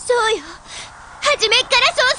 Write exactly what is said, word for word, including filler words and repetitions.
そうよ。初めっからそう